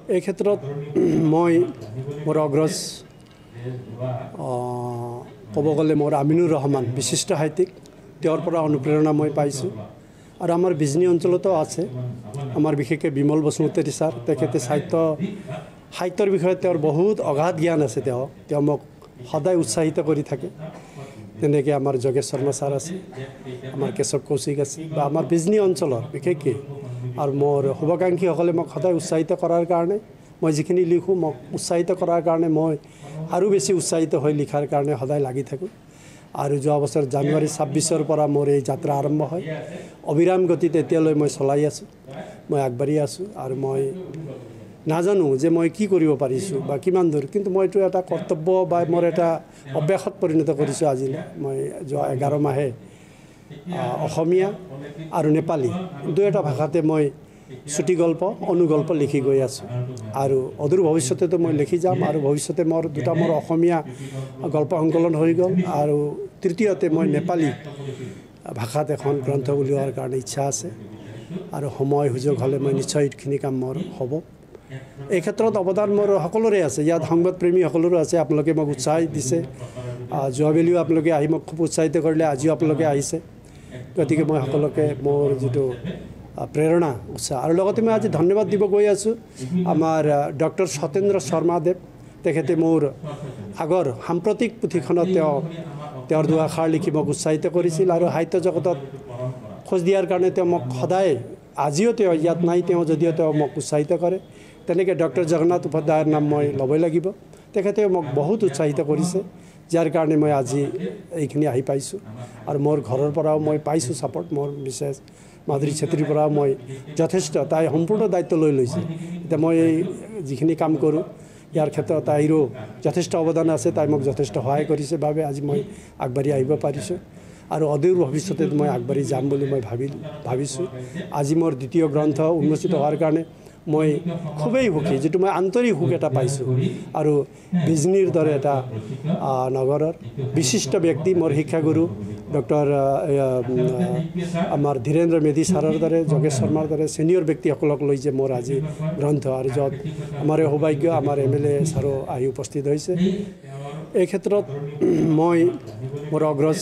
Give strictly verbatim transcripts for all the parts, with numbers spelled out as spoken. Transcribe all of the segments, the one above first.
এই ক্ষেত্ৰত মই মোৰ অগ্ৰজ ক'ব গ'লে মোৰ আমিনুৰ ৰহমান বিশিষ্ট সাহিত্যিক, তেওঁৰ পৰা অনুপ্ৰেৰণা মই পাইছোঁ। আৰু আমাৰ বিজনী অঞ্চলতো আছে, আমাৰ বিশেষকৈ বিমল বসুমতাৰী ছাৰ, তেখেতে সাহিত্য সাহিত্যৰ বিষয়ে তেওঁৰ বহুত অগাধ জ্ঞান আছে। তেওঁ তেওঁ মোক সদায় উৎসাহিত কৰি থাকে। তেনেকৈ আমাৰ যোগেশ শৰ্মা ছাৰ আছে, আমাৰ কেশৱ কৌশিক আছে, বা আমাৰ বিজনী অঞ্চলৰ বিশেষকৈ আৰু মোৰ শুভাকাংক্ষীসকলে মোক সদায় উৎসাহিত কৰাৰ কাৰণে, মই যিখিনি লিখোঁ মোক উৎসাহিত কৰাৰ কাৰণে মই আৰু বেছি উৎসাহিত হৈ লিখাৰ কাৰণে সদায় লাগি থাকোঁ। আৰু যোৱা বছৰ জানুৱাৰী ছাব্বিছৰ পৰা মোৰ এই যাত্ৰা আৰম্ভ হয়। অবিৰাম গতিত এতিয়ালৈ মই চলাই আছোঁ, মই আগবাঢ়ি আছোঁ। আৰু মই নাজানো যে মই কি কৰিব পাৰিছোঁ বা কিমান দূৰ, কিন্তু মই এইটো এটা কৰ্তব্য বা মোৰ এটা অভ্যাসত পৰিণত কৰিছোঁ আজিলৈ। মই যোৱা এঘাৰ মাহে অসমীয়া আৰু নেপালী দুয়োটা ভাষাতে মই চুটি গল্প অনুগল্প লিখি গৈ আছোঁ। আৰু অদূৰ ভৱিষ্যতেতো মই লিখি যাম। আৰু ভৱিষ্যতে মোৰ দুটা মোৰ অসমীয়া গল্প সংকলন হৈ গ'ল, আৰু তৃতীয়তে মই নেপালী ভাষাত এখন গ্ৰন্থ উলিওৱাৰ কাৰণে ইচ্ছা আছে। আৰু সময় সুযোগ হ'লে মই নিশ্চয় এইখিনি কাম মোৰ হ'ব। এই ক্ষেত্ৰত অৱদান মোৰ সকলোৰে আছে, ইয়াত সংবাদপ্ৰেমী সকলোৰো আছে। আপোনালোকে মোক উৎসাহ দিছে, যোৱাবেলিও আপোনালোকে আহি মোক খুব উৎসাহিত কৰিলে, আজিও আপোনালোকে আহিছে। গতিকে মই সকলোকে মোৰ যিটো প্ৰেৰণা উৎসাহ, আৰু লগতে মই আজি ধন্যবাদ দিব গৈ আছোঁ আমাৰ ডক্টৰ সত্যেন্দ্ৰ শৰ্মাদেৱ। তেখেতে মোৰ আগৰ সাম্প্ৰতিক পুথিখনত তেওঁ তেওঁৰ দুআষাৰ লিখি মোক উৎসাহিত কৰিছিল, আৰু সাহিত্য জগতত খোজ দিয়াৰ কাৰণে তেওঁ মোক সদায়, আজিও তেওঁ ইয়াত নাই, তেওঁ যদিও তেওঁ মোক উৎসাহিত কৰে। তেনেকৈ ডক্টৰ জগন্নাথ উপাধ্যায়ৰ নাম মই ল'বই লাগিব। তেখেতেও মোক বহুত উৎসাহিত কৰিছে, যাৰ কাৰণে মই আজি এইখিনি আহি পাইছোঁ। আৰু মোৰ ঘৰৰ পৰাও মই পাইছোঁ ছাপৰ্ট। মোৰ মিছেছ মাধুৰী ছেত্ৰীৰ পৰাও মই যথেষ্ট, তাই সম্পূৰ্ণ দায়িত্ব লৈ লৈছে। এতিয়া মই এই যিখিনি কাম কৰোঁ ইয়াৰ ক্ষেত্ৰত তাইৰো যথেষ্ট অৱদান আছে। তাই মোক যথেষ্ট সহায় কৰিছে বাবে আজি মই আগবাঢ়ি আহিব পাৰিছোঁ। আৰু অদূৰ ভৱিষ্যতে মই আগবাঢ়ি যাম বুলি মই ভাবি ভাবিছোঁ। আজি মোৰ দ্বিতীয় গ্ৰন্থ উন্মোচিত হোৱাৰ কাৰণে মই খুবেই সুখী, যিটো মই আন্তৰিক সুখ এটা পাইছোঁ। আৰু বিজনীৰ দৰে এটা নগৰৰ বিশিষ্ট ব্যক্তি, মোৰ শিক্ষাগুৰু ডক্টৰ আমাৰ ধীৰেন্দ্ৰ মেধি ছাৰৰ দৰে, যোগেশ শৰ্মাৰ দৰে ছিনিয়ৰ ব্যক্তিসকলক লৈ যে মোৰ আজি গ্ৰন্থ, আৰু য'ত আমাৰ সৌভাগ্য আমাৰ এম এল এ ছাৰো আহি উপস্থিত হৈছে। এই ক্ষেত্ৰত মই মোৰ অগ্ৰজ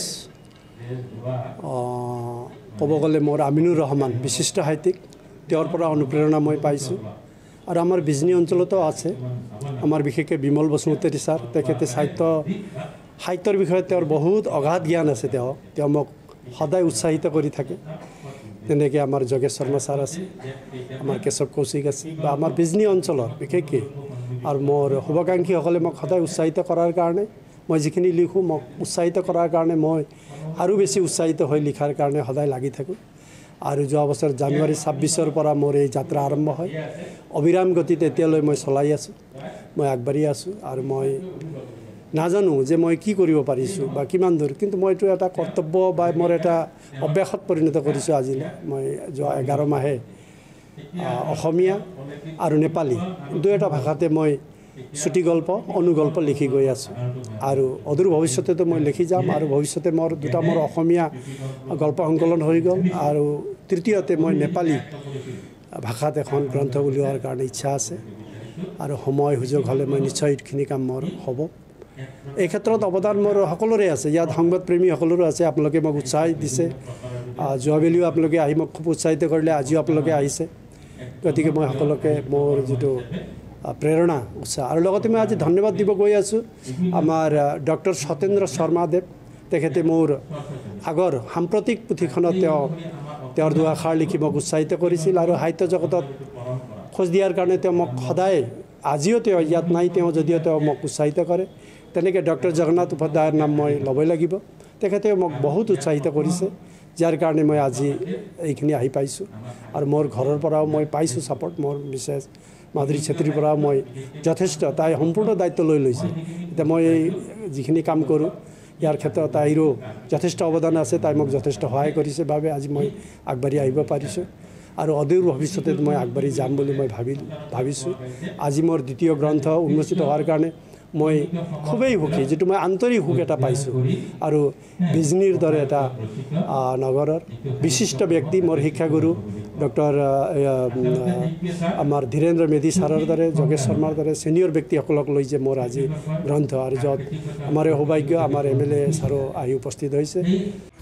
ক'ব গ'লে মোৰ আমিনুৰ ৰহমান বিশিষ্ট সাহিত্যিক, তেওঁৰ পৰা অনুপ্ৰেৰণা মই পাইছোঁ। আৰু আমাৰ বিজনী অঞ্চলতো আছে, আমাৰ বিশেষকৈ বিমল বসুমতাৰী ছাৰ, তেখেতে সাহিত্য সাহিত্যৰ বিষয়ে তেওঁৰ বহুত অগাধ জ্ঞান আছে। তেওঁ তেওঁ মোক সদায় উৎসাহিত কৰি থাকে। তেনেকৈ আমাৰ যোগেশ শৰ্মা ছাৰ আছে, আমাৰ কেশৱ কৌশিক আছে, বা আমাৰ বিজনী অঞ্চলৰ বিশেষকৈ আৰু মোৰ শুভাকাংক্ষীসকলে মোক সদায় উৎসাহিত কৰাৰ কাৰণে, মই যিখিনি লিখোঁ মোক উৎসাহিত কৰাৰ কাৰণে মই আৰু বেছি উৎসাহিত হৈ লিখাৰ কাৰণে সদায় লাগি থাকোঁ। আৰু যোৱা বছৰ জানুৱাৰী ছাব্বিছৰ পৰা মোৰ এই যাত্ৰা আৰম্ভ হয়। অবিৰাম গতিত এতিয়ালৈ মই চলাই আছোঁ, মই আগবাঢ়ি আছোঁ। আৰু মই নাজানো যে মই কি কৰিব পাৰিছোঁ বা কিমান দূৰ, কিন্তু মই এইটো এটা কৰ্তব্য বা মোৰ এটা অভ্যাসত পৰিণত কৰিছোঁ আজিলৈ। মই যোৱা এঘাৰ মাহে অসমীয়া আৰু নেপালী দুয়োটা ভাষাতে মই চুটি গল্প অনুগল্প লিখি গৈ আছোঁ। আৰু অদূৰ ভৱিষ্যতেতো মই লিখি যাম। আৰু ভৱিষ্যতে মোৰ দুটা মোৰ অসমীয়া গল্প সংকলন হৈ গ'ল, আৰু তৃতীয়তে মই নেপালী ভাষাত এখন গ্ৰন্থ উলিওৱাৰ কাৰণে ইচ্ছা আছে। আৰু সময় সুযোগ হ'লে মই নিশ্চয় এইখিনি কাম মোৰ হ'ব। এই ক্ষেত্ৰত অৱদান মোৰ সকলোৰে আছে, ইয়াত সংবাদপ্ৰেমী সকলোৰো আছে। আপোনালোকে মোক উৎসাহ দিছে, যোৱাবেলিও আপোনালোকে আহি মোক খুব উৎসাহিত কৰিলে, আজিও আপোনালোকে আহিছে। গতিকে মই সকলোকে মোৰ যিটো প্ৰেৰণা উৎসাহ, আৰু লগতে মই আজি ধন্যবাদ দিব গৈ আছোঁ আমাৰ ডক্টৰ সত্যেন্দ্ৰ শৰ্মাদেৱ। তেখেতে মোৰ আগৰ সাম্প্ৰতিক পুথিখনত তেওঁ তেওঁৰ দুআষাৰ লিখি মোক উৎসাহিত কৰিছিল, আৰু সাহিত্য জগতত খোজ দিয়াৰ কাৰণে তেওঁ মোক সদায়, আজিও তেওঁ ইয়াত নাই, তেওঁ যদিও তেওঁ মোক উৎসাহিত কৰে। তেনেকৈ ডক্টৰ জগন্নাথ উপাধ্যায়ৰ নাম মই ল'বই লাগিব। তেখেতেও মোক বহুত উৎসাহিত কৰিছে, যাৰ কাৰণে মই আজি এইখিনি আহি পাইছোঁ। আৰু মোৰ ঘৰৰ পৰাও মই পাইছোঁ ছাপৰ্ট। মোৰ মিছেছ মাধুৰী ছেত্ৰীৰ পৰাও মই যথেষ্ট, তাই সম্পূৰ্ণ দায়িত্ব লৈ লৈছে। এতিয়া মই এই যিখিনি কাম কৰোঁ ইয়াৰ ক্ষেত্ৰত তাইৰো যথেষ্ট অৱদান আছে। তাই মোক যথেষ্ট সহায় কৰিছে বাবে আজি মই আগবাঢ়ি আহিব পাৰিছোঁ। আৰু অদূৰ ভৱিষ্যতে মই আগবাঢ়ি যাম বুলি মই ভাবি ভাবিছোঁ। আজি মোৰ দ্বিতীয় গ্ৰন্থ উন্মোচিত হোৱাৰ কাৰণে মই খুবেই সুখী, যিটো মই আন্তৰিক সুখ এটা পাইছোঁ। আৰু বিজনীৰ দৰে এটা নগৰৰ বিশিষ্ট ব্যক্তি, মোৰ শিক্ষাগুৰু ডক্টৰ আমাৰ ধীৰেন্দ্ৰ মেধি ছাৰৰ দৰে, যোগেশ শৰ্মাৰ দৰে ছিনিয়ৰ ব্যক্তিসকলক লৈ যে মোৰ আজি গ্ৰন্থ, আৰু য'ত আমাৰ সৌভাগ্য আমাৰ এম এল এ ছাৰো আহি উপস্থিত হৈছে।